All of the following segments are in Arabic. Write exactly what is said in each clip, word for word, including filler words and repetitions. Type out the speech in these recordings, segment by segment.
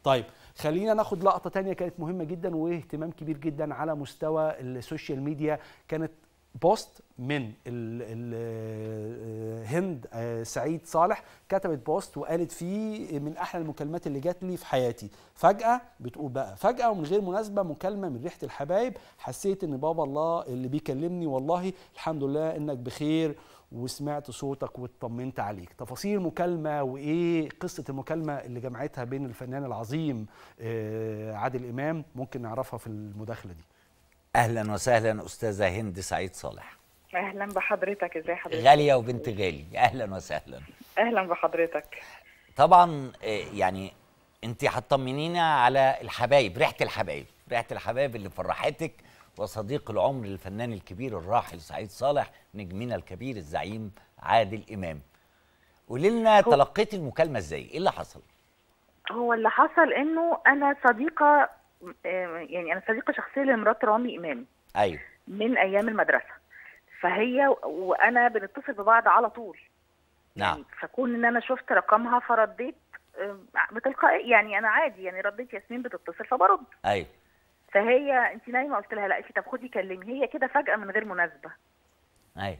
طيب خلينا ناخد لقطه تانية كانت مهمه جدا واهتمام كبير جدا على مستوى السوشيال ميديا. كانت بوست من ال ال هند سعيد صالح، كتبت بوست وقالت فيه من احلى المكالمات اللي جات لي في حياتي. فجأة بتقول بقى فجأة ومن غير مناسبة مكالمة من ريحة الحبايب، حسيت ان بابا الله اللي بيكلمني، والله الحمد لله انك بخير وسمعت صوتك واطمنت عليك. تفاصيل المكالمة وايه قصة المكالمة اللي جمعتها بين الفنان العظيم عادل إمام ممكن نعرفها في المداخلة دي. اهلا وسهلا استاذه هند سعيد صالح. اهلا بحضرتك، ازي حضرتك؟ غاليه وبنت غالي، اهلا وسهلا. اهلا بحضرتك. طبعا يعني انت هتطمنينا على الحبايب، ريحه الحبايب، ريحه الحبايب اللي فرحتك وصديق العمر للفنان الكبير الراحل سعيد صالح، نجمنا الكبير الزعيم عادل امام. قولي لنا تلقيتي المكالمه ازاي؟ ايه اللي حصل؟ هو اللي حصل انه انا صديقه، يعني انا صديقه شخصيه لمرات رامي امام. ايوه. من ايام المدرسه. فهي وانا بنتصل ببعض على طول. نعم. يعني فكون ان انا شفت رقمها فرديت بتلقائي، يعني انا عادي يعني رديت ياسمين بتتصل فبرد. ايوه. فهي انت نايمه؟ قلت لها لا. قالت لي طب خدي كلمي. هي كده فجاه من غير مناسبه. ايوه.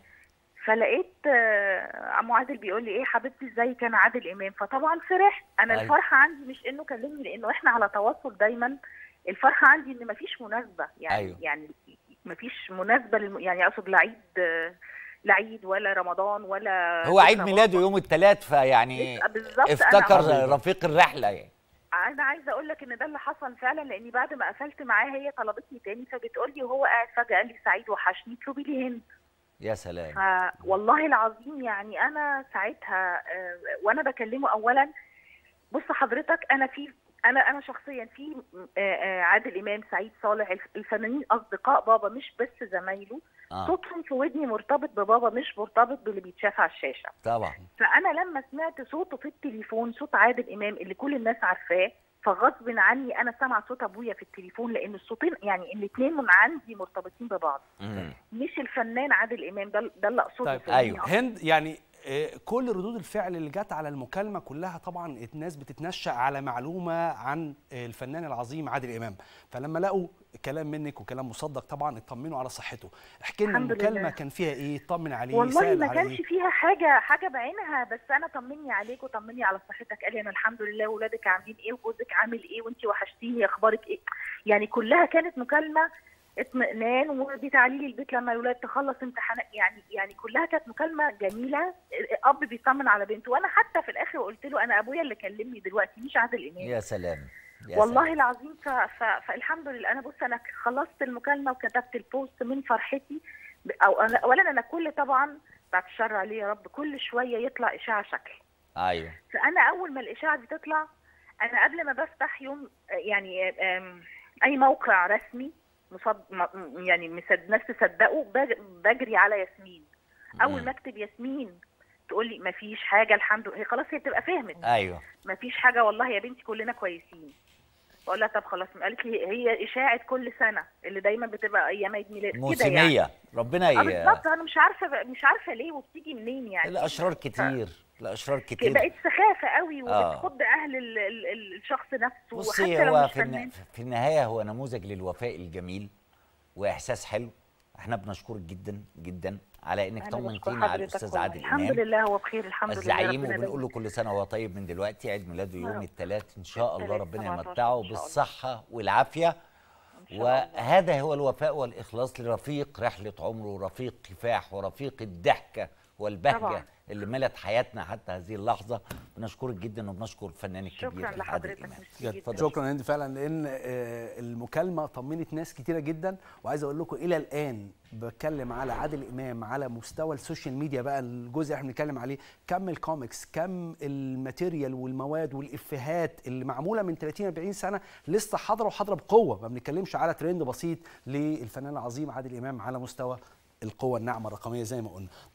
فلقيت عمو عادل بيقول لي ايه حبيبتي ازاي كان عادل امام. فطبعا فرحت انا. أيوة. الفرحه عندي مش انه كلمني، لانه احنا على تواصل دايما. الفرحه عندي ان مفيش مناسبه، يعني أيوة. يعني مفيش مناسبه للم... يعني اقصد لا عيد لا عيد ولا رمضان ولا هو عيد ميلاده يوم الثلاث، فيعني افتكر رفيق الرحله. يعني انا عايزه اقول لك ان ده اللي حصل فعلا، لاني بعد ما قفلت معاه هي طلبتني تاني، فبتقول لي وهو قاعد فجاه قال لي سعيد وحشني اطلبي لي هند. يا سلام. والله العظيم يعني انا ساعتها وانا بكلمه اولا. بص حضرتك انا في انا انا شخصيا في عادل امام سعيد صالح الفنانين اصدقاء بابا مش بس زمايله. آه. صوتهم في ودني مرتبط ببابا مش مرتبط باللي بيتشاف على الشاشه. طبعا. فانا لما سمعت صوته في التليفون، صوت عادل امام اللي كل الناس عارفاه، فغصب عني انا سامعه صوت ابويا في التليفون، لان الصوتين يعني الاثنين من عندي مرتبطين ببعض. مم. مش الفنان عادل امام، ده ده اللي اقصده. طيب ايوه هند، يعني كل ردود الفعل اللي جت على المكالمه كلها طبعا الناس بتتنشأ على معلومه عن الفنان العظيم عادل امام، فلما لقوا كلام منك وكلام مصدق طبعا اطمنوا على صحته. احكي لنا المكالمه كان فيها ايه؟ اطمن عليه. والله ما كانش فيها حاجه حاجه بعينها، بس انا طمني عليك وطمني على صحتك. قال لي انا الحمد لله، واولادك عاملين ايه، وجوزك عامل ايه، وانت وحشتيني، اخبارك ايه. يعني كلها كانت مكالمه اطمئنان، وبتعالي لي البيت لما الولاد تخلص امتحانات. يعني يعني كلها كانت مكالمه جميله. اب بيطمن على بنته، وانا حتى في الاخر قلت له انا ابويا اللي كلمني دلوقتي مش عادل امام. يا سلام. يا والله سلام. العظيم. ف... ف... فالحمد لله. انا بص انا خلصت المكالمه وكتبت البوست من فرحتي. او أنا اولا انا كل طبعا بعد الشر عليه يا رب كل شويه يطلع اشاعه شكل. ايوه. فانا اول ما الاشاعه دي تطلع انا قبل ما بفتح يوم يعني اي موقع رسمي مصد... يعني مسد... ناس تصدقوا بجري على ياسمين. اول ما اكتب ياسمين تقول لي مفيش حاجه الحمد لله. هي خلاص هي بتبقى فهمت. ايوه. مفيش حاجه والله يا بنتي كلنا كويسين. بقول لها طب خلاص. قالت لي هي اشاعه كل سنه اللي دايما بتبقى ايام عيد ميلاد كده يعني. ربنا ي... بالظبط. انا مش عارفه مش عارفه ليه وبتيجي منين يعني. الاشرار كتير. ف... الاشرار كتير. بقت سخافه قوي وبتخض آه. اهل ال ال ال الشخص نفسه. بصي هو في, الن... في النهايه هو نموذج للوفاء الجميل واحساس حلو. احنا بنشكرك جدا جدا على انك طمنتينا على الاستاذ عادل امام. الحمد لله هو بخير الحمد لله. الزعيم وبنقول له كل سنه وهو طيب من دلوقتي. عيد ميلاده يوم الثلاث ان شاء الله، ربنا يمتعه بالصحه والعافيه. وهذا هو الوفاء والاخلاص لرفيق رحله عمره ورفيق كفاح ورفيق الضحكه والبهجه طبعا. اللي ملت حياتنا حتى هذه اللحظه. بنشكرك جدا وبنشكر الفنان الكبير شكرا لحضرتك. شكرا هند فعلا، لان المكالمه طمنت ناس كتيره جدا. وعايز اقول لكم الى الان بتكلم على عادل امام على مستوى السوشيال ميديا بقى، الجزء اللي احنا بنتكلم عليه، كم الكوميكس، كم الماتيريال والمواد والافيهات اللي معموله من ثلاثين أربعين سنه لسه حاضره وحاضره بقوه. ما بنتكلمش على ترند بسيط للفنان العظيم عادل امام على مستوى القوه الناعمه الرقميه زي ما قلنا.